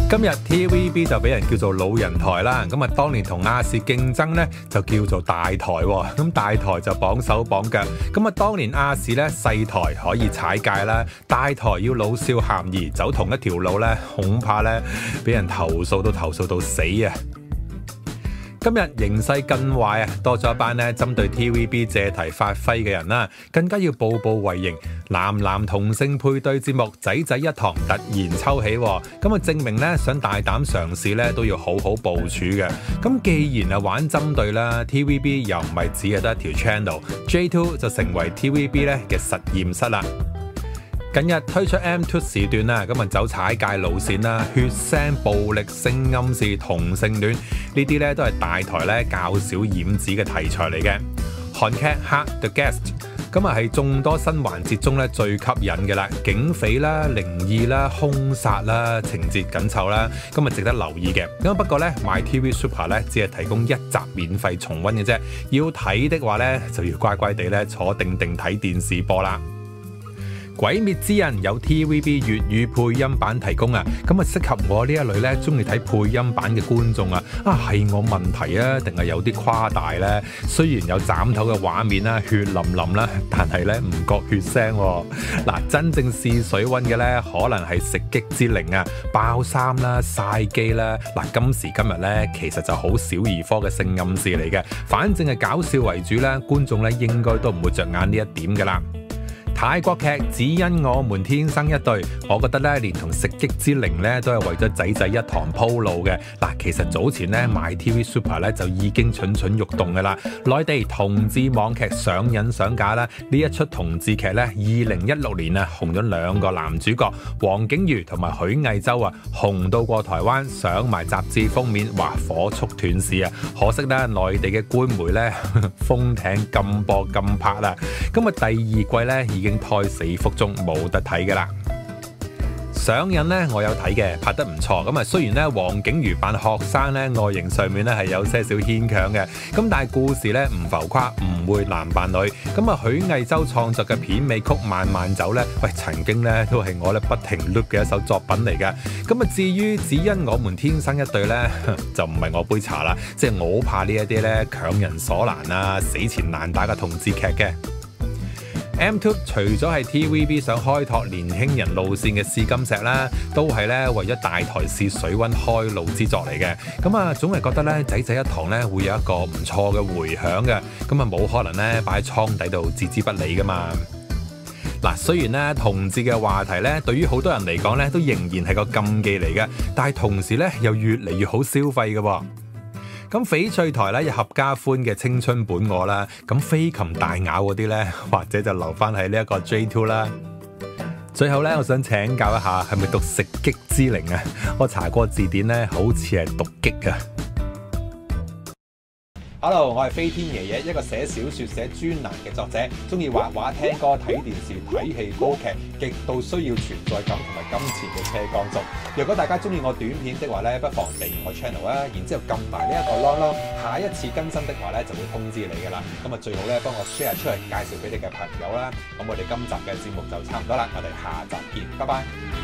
今日 TVB 就俾人叫做老人台啦，咁啊當年同亞視競爭呢，就叫做大台喎，咁大台就綁手綁腳，咁啊當年亞視呢，細台可以踩界啦，大台要老少咸宜，走同一條路呢，恐怕呢，俾人投訴到死啊！今日形勢更壞啊，多咗一班咧針對 TVB 借題發揮嘅人啦，更加要步步為營。男同性配對節目仔仔一堂突然抽起，咁啊證明咧想大膽嘗試咧都要好好部署嘅。咁既然玩針對啦 ，TVB 又唔係只係得一條 channel，J2 就成為 TVB 咧嘅實驗室啦。近日推出 M2 時段啦，咁啊走踩界路線啦，血腥暴力性暗示同性戀呢啲咧都係大台咧較少染指嘅題材嚟嘅。韓劇《Hard the Guest》咁啊係眾多新環節中咧最吸引嘅啦，警匪啦、靈異啦、兇殺啦，情節緊湊啦，咁啊值得留意嘅。咁不過咧 MyTV Super 咧只係提供一集免費重溫嘅啫，要睇的話咧就要乖乖地咧坐定睇電視播啦。鬼滅之刃有 TVB 粵語配音版提供啊，咁啊適合我呢一類咧中意睇配音版嘅觀眾啊，係我問題啊，定係有啲誇大呢？雖然有斬頭嘅畫面啦，血淋淋啦，但係咧唔覺血腥喎。嗱，真正試水溫嘅咧，可能係食擊之靈啊，爆衫啦、曬機啦。嗱，今時今日咧，其實就好小兒科嘅性暗示嚟嘅，反正係搞笑為主啦，觀眾咧應該都唔會着眼呢一點噶啦。泰國劇只因我們天生一對，我覺得咧連同食擊之靈咧都係為咗仔仔一堂鋪路嘅。嗱，其實早前咧 MyTV Super 咧就已經蠢欲動嘅啦。內地同志網劇上癮上架啦，呢一出同志劇咧2016年啊紅咗兩個男主角黃景瑜同埋許魏洲啊，紅到過台灣，上埋雜誌封面，話火速斷市啊！可惜咧內地嘅官媒咧封艇禁播禁拍啦，咁啊第二季咧已經胎死腹中，冇得睇㗎啦。上癮呢，我有睇嘅，拍得唔錯。咁啊，雖然咧黃景瑜扮學生咧，外形上面咧係有些少牽強嘅，咁但係故事咧唔浮誇，唔會男扮女。咁啊，許魏洲創作嘅片尾曲《慢慢走》咧，喂，曾經咧都係我咧不停 loop 嘅一首作品嚟嘅。咁啊，至於只因我們天生一對咧，就唔係我杯茶啦。即係我怕呢一啲咧強人所難啊、死纏爛打嘅同志劇嘅。M2 除咗係 TVB 想開拓年輕人路線嘅試金石啦，都係咧為咗大台試水溫開路之作嚟嘅。咁啊，總係覺得咧仔仔一堂咧會有一個唔錯嘅迴響嘅。咁啊，冇可能咧擺喺倉底度置之不理噶嘛。嗱，雖然咧同志嘅話題咧對於好多人嚟講咧都仍然係個禁忌嚟嘅，但係同時咧又越嚟越好消費嘅喎。咁翡翠台咧有合家歡嘅青春本我啦，咁飛禽大咬嗰啲咧，或者就留翻喺呢一個 J2 啦。最後咧，我想請教一下，係咪讀食擊之靈啊？我查過字典咧，好似係讀擊啊。Hello， 我係飛天爺爺，一個寫小說、寫專欄嘅作者，中意畫畫、聽歌、睇電視、睇戲、煲劇，極度需要存在感同埋金錢嘅車江族。如果大家中意我短片的話咧，不妨訂閱我 channel 啊，然之後撳埋呢一個 long， 下一次更新的話咧就會通知你噶啦。咁啊最好咧幫我 share 出嚟，介紹俾你嘅朋友啦。咁我哋今集嘅節目就差唔多啦，我哋下集見，拜拜。